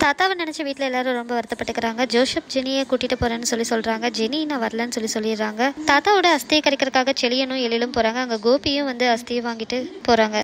தாத்தாவை நினச்சி வீட்டில் எல்லாரும் ரொம்ப வருத்தப்பட்டுக்கிறாங்க. ஜோசப் ஜெனியை கூட்டிகிட்டு போகிறேன்னு சொல்கிறாங்க. ஜெனி நான் வரலன்னு சொல்லிடுறாங்க. தாத்தாவோட அஸ்தியை கறிக்கிறதுக்காக செலியனும் எழிலும் போகிறாங்க. அங்கே கோபியும் வந்து அஸ்தியை வாங்கிட்டு போகிறாங்க.